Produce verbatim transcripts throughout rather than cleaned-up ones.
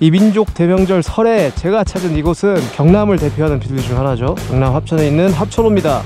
이 민족 대명절 설에 제가 찾은 이곳은 경남을 대표하는 비둘기 중 하나죠. 경남 합천에 있는 합천호입니다.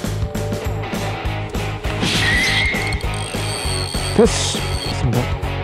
됐어. 됐습니다.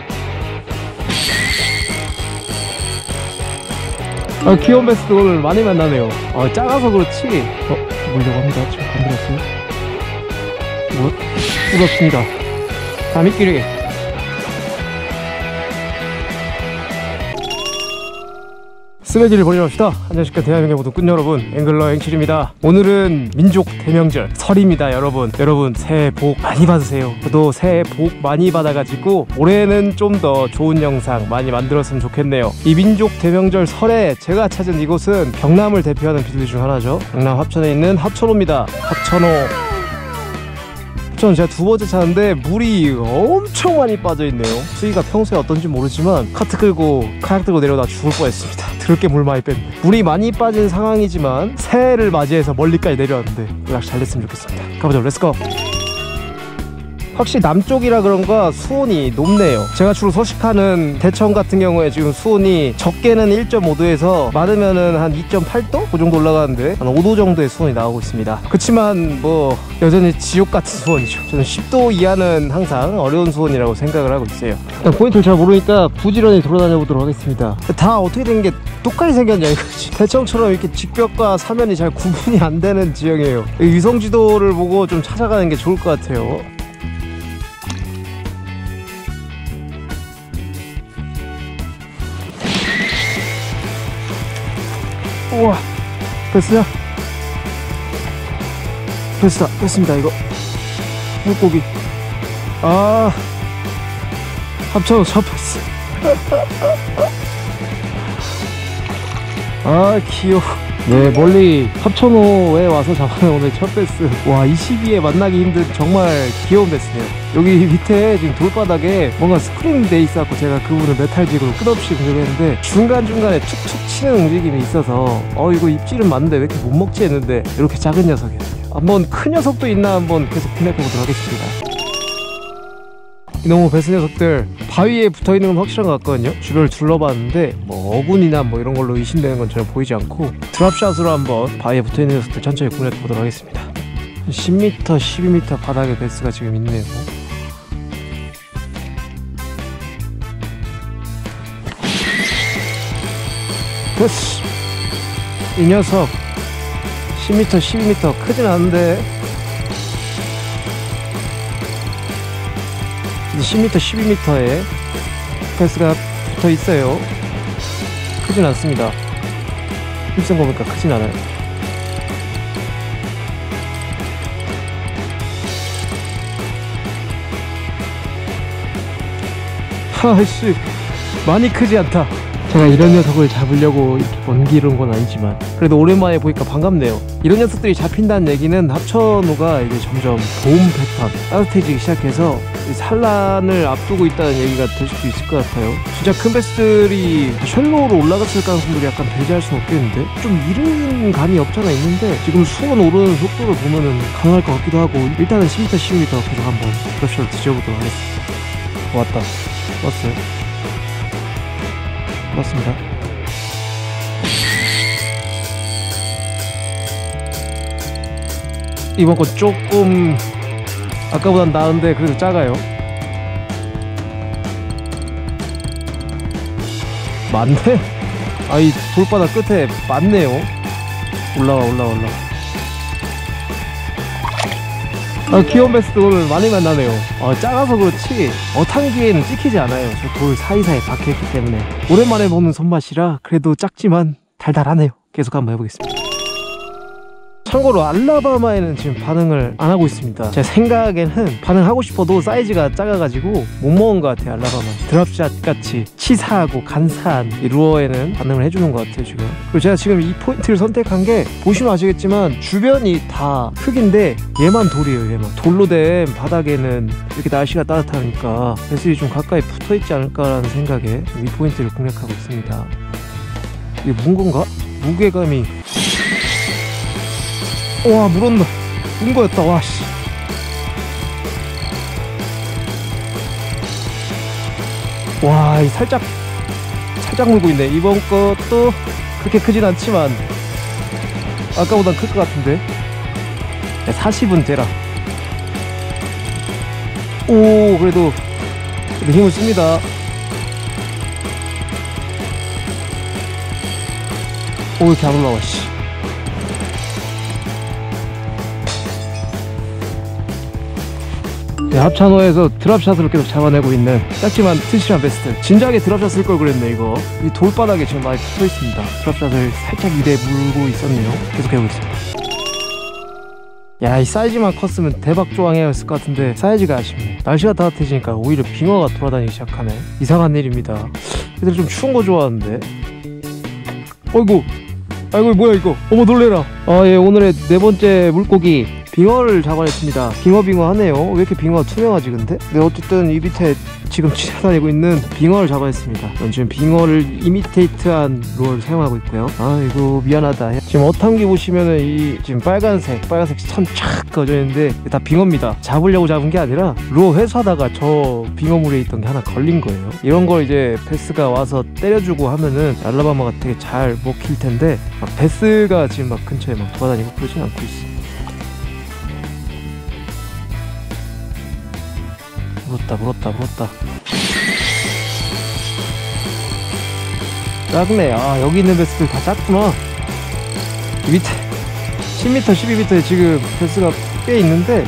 아, 귀여운 베스트 오늘 많이 만나네요. 아, 작아서 그렇지. 어, 물려고 합니다. 지금 건드렸어요. 뭐? 부럽습니다. 다미끼리. 쓰레기를 버리합시다. 안녕하십니까 대한민국의 모든 꾼 여러분, 앵글러 행칠입니다. 오늘은 민족 대명절 설입니다. 여러분 여러분 새해 복 많이 받으세요. 저도 새해 복 많이 받아가지고 올해는 좀 더 좋은 영상 많이 만들었으면 좋겠네요. 이 민족 대명절 설에 제가 찾은 이곳은 경남을 대표하는 비둘기 중 하나죠. 경남 합천에 있는 합천호입니다. 합천호. 저는 제가 두 번째 차는데 물이 엄청 많이 빠져있네요. 수위가 평소에 어떤지 모르지만 카트 끌고 카약 들고 내려다 죽을 뻔했습니다. 그렇게 물 많이 뺐네. 물이 많이 빠진 상황이지만 새해를 맞이해서 멀리까지 내려왔는데 연락 잘 됐으면 좋겠습니다. 가보죠. 렛츠고. 확실히 남쪽이라 그런가 수온이 높네요. 제가 주로 서식하는 대천 같은 경우에 지금 수온이 적게는 일 점 오 도에서 많으면은 한 이 점 팔 도? 그 정도 올라가는데 한 오 도 정도의 수온이 나오고 있습니다. 그치만 뭐 여전히 지옥 같은 수온이죠. 저는 십 도 이하는 항상 어려운 수온이라고 생각을 하고 있어요. 일단 포인트를 잘 모르니까 부지런히 돌아다녀 보도록 하겠습니다. 다 어떻게 된 게 똑같이 생겼냐 이거지. 대천처럼 이렇게 직벽과 사면이 잘 구분이 안 되는 지형이에요. 위성지도를 보고 좀 찾아가는 게 좋을 것 같아요. 우와, 됐어요? 됐다, 됐습니다. 이거 물고기. 아, 합천호 첫 패스. 아, 귀여워. 네, 멀리 합천호에 와서 잡아낸 오늘 첫 베스. 와, 이 시기에 만나기 힘든 정말 귀여운 베스네요. 여기 밑에 지금 돌바닥에 뭔가 스프링 돼 있어갖고 제가 그 부분을 메탈직으로 끝없이 공격을 했는데 중간중간에 툭툭 치는 움직임이 있어서 어 이거 입질은 맞는데 왜 이렇게 못 먹지 했는데 이렇게 작은 녀석이에요. 한번 큰 녀석도 있나 한번 계속 보내보도록 하겠습니다. 이놈의 베스 녀석들 바위에 붙어있는 건 확실한 것 같거든요. 주변을 둘러봤는데 뭐 어군이나 뭐 이런 걸로 의심되는 건 전혀 보이지 않고 드랍샷으로 한번 바위에 붙어있는 녀석들 천천히 보내보도록 하겠습니다. 십 미터, 십이 미터 바닥에 베스가 지금 있네요. 베스! 이 녀석 십 미터, 십이 미터 크진 않은데 십 미터, 십이 미터에 베스가 붙어 있어요. 크진 않습니다. 힘쓴 거 보니까 크진 않아요. 하씨, 많이 크지 않다. 제가 이런 녀석을 잡으려고 이렇게 먼길은 건 아니지만 그래도 오랜만에 보니까 반갑네요. 이런 녀석들이 잡힌다는 얘기는 합천호가 이제 점점 봄 패턴 따뜻해지기 시작해서 산란을 앞두고 있다는 얘기가 될 수도 있을 것 같아요. 진짜 큰 베스들이 셜로우로 올라갔을 가능성도 약간 배제할 수는 없겠는데 좀 이른 감이 없잖아 있는데 지금 수온 오르는 속도를 보면은 가능할 것 같기도 하고 일단은 십 미터, 십이 미터 계속 한번 드랍샷을 뒤져보도록 하겠습니다. 왔다. 왔어요. 맞습니다. 이번 거 조금 아까보단 나은데 그래도 작아요. 맞네? 아이 돌바닥 끝에 맞네요. 올라와 올라와 올라와. 아, 귀여운 베스트 오늘 많이 만나네요. 아, 작아서 그렇지 어탕기에는 찍히지 않아요. 저 돌 사이사이에 박혀있기 때문에 오랜만에 먹는 손맛이라 그래도 작지만 달달하네요. 계속 한번 해보겠습니다. 참고로 알라바마에는 지금 반응을 안 하고 있습니다. 제 생각에는 반응하고 싶어도 사이즈가 작아가지고 못 먹은 것 같아요. 알라바마 드랍샷 같이 치사하고 간사한 이 루어에는 반응을 해주는 것 같아요 지금. 그리고 제가 지금 이 포인트를 선택한 게 보시면 아시겠지만 주변이 다 흙인데 얘만 돌이에요. 얘만 돌로 된 바닥에는 이렇게 날씨가 따뜻하니까 베슬이 좀 가까이 붙어있지 않을까라는 생각에 이 포인트를 공략하고 있습니다. 이게 문 건가? 무게감이 와, 물었나? 문 거였다. 와, 씨. 와, 이 살짝 살짝 물고 있네. 이번 것도 그렇게 크진 않지만 아까보단 클 것 같은데. 사십은 되라. 오, 그래도, 그래도 힘을 씁니다. 오, 왜 이렇게 안 올라와, 씨. 네, 합찬호에서 드랍샷으로 계속 잡아내고 있는 작지만 튼실한 베스트. 진작에 드랍샷 쓸 걸 그랬네. 이거 이 돌바닥에 지금 많이 붙어 있습니다. 드랍샷을 살짝 입에 물고 있었네요. 계속 해보겠습니다. 야, 이 사이즈만 컸으면 대박 조항이었을 것 같은데 사이즈가 아쉽네. 날씨가 따뜻해지니까 오히려 빙어가 돌아다니기 시작하네. 이상한 일입니다. 얘들 좀 추운 거 좋아하는데. 어이구, 아이고, 뭐야 이거. 어머, 놀래라. 아, 예, 오늘의 네 번째 물고기 빙어를 잡아냈습니다. 빙어 빙어 하네요. 왜 이렇게 빙어가 투명하지 근데? 네, 어쨌든 이 밑에 지금 지나다니고 있는 빙어를 잡아냈습니다. 전 지금 빙어를 이미테이트한 롤을 사용하고 있고요. 아이고, 미안하다. 지금 어탐기 보시면은 이 지금 빨간색 빨간색 선 쫙 그어져 있는데 다 빙어입니다. 잡으려고 잡은 게 아니라 로 회수하다가 저 빙어물에 있던 게 하나 걸린 거예요. 이런 걸 이제 베스가 와서 때려주고 하면은 알라바마가 되게 잘 먹힐 텐데 막 베스가 지금 막 근처에 막 돌아다니고 그러진 않고 있어. 물었다 물었다 물었다. 작네. 아, 여기 있는 베스들 다 작구나. 밑에 십 미터 십이 미터에 지금 베스가 꽤 있는데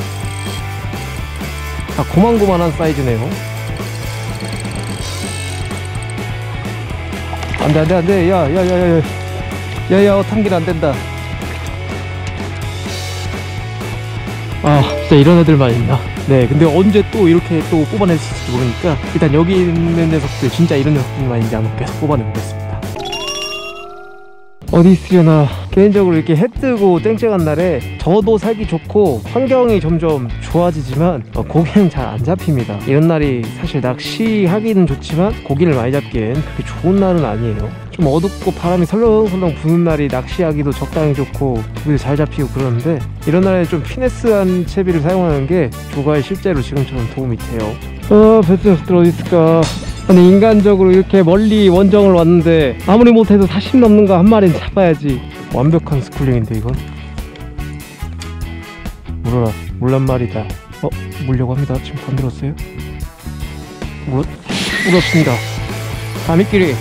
다 고만고만한 사이즈네요. 안돼 안돼 안돼. 야야야야 야야, 어탐기는 안된다. 아, 진짜 이런 애들만 있나. 네, 근데 언제 또 이렇게 또 뽑아냈을지 모르니까 일단 여기 있는 녀석들, 진짜 이런 녀석들만 있는지 한번 계속 뽑아내보겠습니다. 어디 있으려나. 개인적으로 이렇게 해 뜨고 쨍쨍한 날에 저도 살기 좋고 환경이 점점 좋아지지만 어, 고기는 잘 안 잡힙니다. 이런 날이 사실 낚시하기는 좋지만 고기를 많이 잡기엔 그렇게 좋은 날은 아니에요. 좀 어둡고 바람이 설렁설렁 부는 날이 낚시하기도 적당히 좋고 고기도 잘 잡히고 그러는데, 이런 날에 좀 피네스한 채비를 사용하는 게 조가에 실제로 지금처럼 도움이 돼요. 어, 베스 녀석들 어디 있을까. 아니, 인간적으로 이렇게 멀리 원정을 왔는데 아무리 못해도 사십 넘는 거 한 마리는 잡아야지. 완벽한 스쿨링인데 이건. 물어라. 물란 말이다. 어? 물려고 합니다. 지금 건드렸어요? 물, 물었습니다. 다미끼리.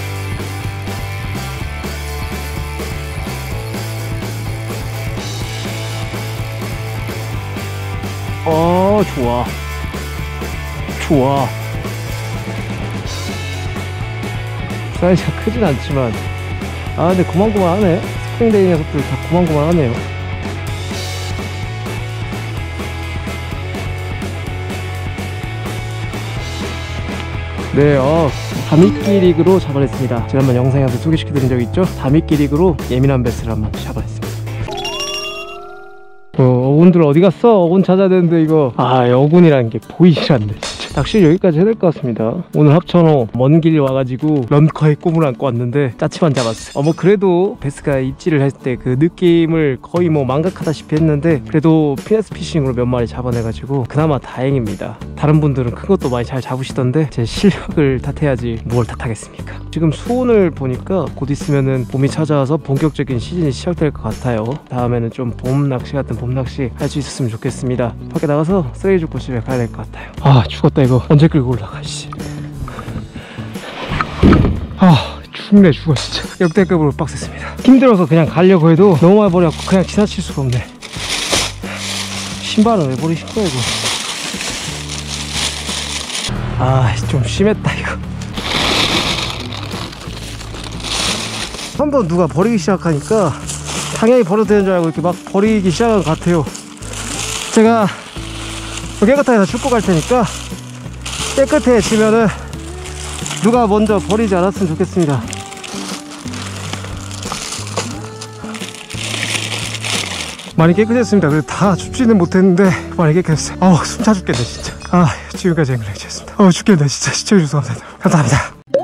어, 좋아 좋아. 사이즈가 크진 않지만 아, 근데 고만고만하네. 스프링데이 녀석들 다 고만고만하네요. 네, 어, 다미끼 리그로 잡아냈습니다. 지난번 영상에서 소개시켜드린 적이 있죠. 다미끼 리그로 예민한 베스를 한번 잡아냈습니다. 어, 어군들 어디 갔어? 어군 찾아야 되는데 이거. 아, 어군이라는 게 보이질 않네. 낚시를 여기까지 해야 될 것 같습니다. 오늘 합천호 먼 길 와가지고 런커에 꿈을 안고 왔는데 짜치만 잡았어요. 어, 뭐 그래도 베스가 입질을 했을 때 그 느낌을 거의 뭐 망각하다시피 했는데 그래도 피네스 피싱으로 몇 마리 잡아내가지고 그나마 다행입니다. 다른 분들은 큰 것도 많이 잘 잡으시던데 제 실력을 탓해야지 뭘 탓하겠습니까. 지금 수온을 보니까 곧 있으면은 봄이 찾아와서 본격적인 시즌이 시작될 것 같아요. 다음에는 좀 봄 낚시 같은 봄 낚시 할 수 있었으면 좋겠습니다. 밖에 나가서 쓰레기 줍고 집에 가야 될 것 같아요. 아, 죽었다 이거. 언제 끌고 올라가, 씨. 아, 죽네 죽어 진짜. 역대급으로 빡셌습니다. 힘들어서 그냥 가려고 해도 너무 많이 버려갖고 그냥 지나칠 수가 없네. 신발은 왜 버리신 거야 이거. 아, 좀 심했다 이거. 한번 누가 버리기 시작하니까 당연히 버려도 되는 줄 알고 이렇게 막 버리기 시작한 것 같아요. 제가 깨끗하게 다 줍고 갈 테니까 깨끗해지면은 누가 먼저 버리지 않았으면 좋겠습니다. 많이 깨끗했습니다. 그래도 다 줍지는 못했는데 많이 깨끗했어요. 아우, 숨 차 죽겠네 진짜. 아, 지금까지 앵글레이즈였습니다. 아, 죽겠네 진짜. 시청해주셔서 감사합니다. 감사합니다.